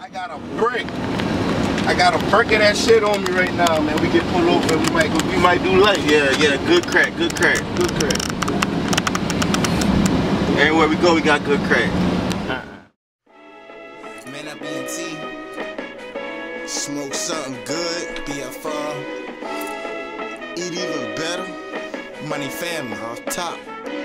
I got a brick. I got a brick of that shit on me right now, man. We get pulled over. We might do light. Yeah, good crack, good crack. Everywhere we go, we got good crack. Man, I B&T. Smoke something good. BFR. Eat even better. Money family off top.